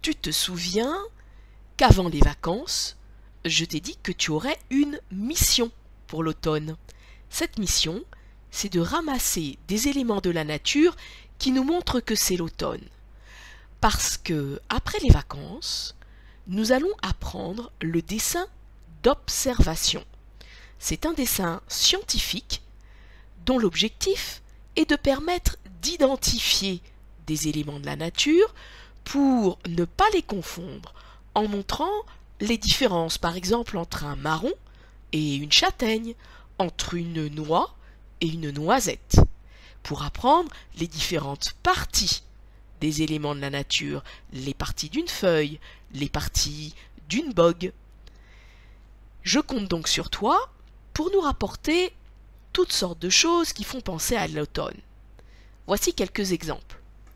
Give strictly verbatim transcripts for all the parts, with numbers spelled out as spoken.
Tu te souviens qu'avant les vacances, je t'ai dit que tu aurais une mission pour l'automne. Cette mission, c'est de ramasser des éléments de la nature qui nous montrent que c'est l'automne. Parce que, après les vacances, nous allons apprendre le dessin d'observation. C'est un dessin scientifique dont l'objectif est de permettre d'identifier des éléments de la nature pour ne pas les confondre en montrant les différences, par exemple entre un marron et une châtaigne, entre une noix et une noisette, pour apprendre les différentes parties des éléments de la nature, les parties d'une feuille, les parties d'une bogue. Je compte donc sur toi pour nous rapporter toutes sortes de choses qui font penser à l'automne. Voici quelques exemples.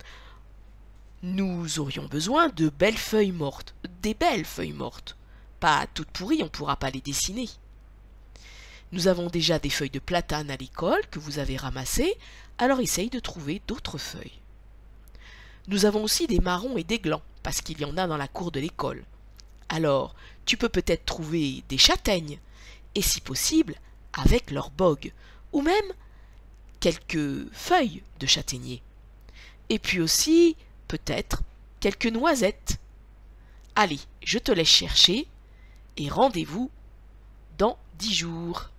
Nous aurions besoin de belles feuilles mortes, des belles feuilles mortes. Pas toutes pourries, on ne pourra pas les dessiner. Nous avons déjà des feuilles de platane à l'école que vous avez ramassées, alors essaye de trouver d'autres feuilles. Nous avons aussi des marrons et des glands, parce qu'il y en a dans la cour de l'école. Alors, tu peux peut-être trouver des châtaignes, et si possible, avec leur bogue, ou même quelques feuilles de châtaignier. Et puis aussi, peut-être, quelques noisettes. Allez, je te laisse chercher, et rendez-vous dans dix jours.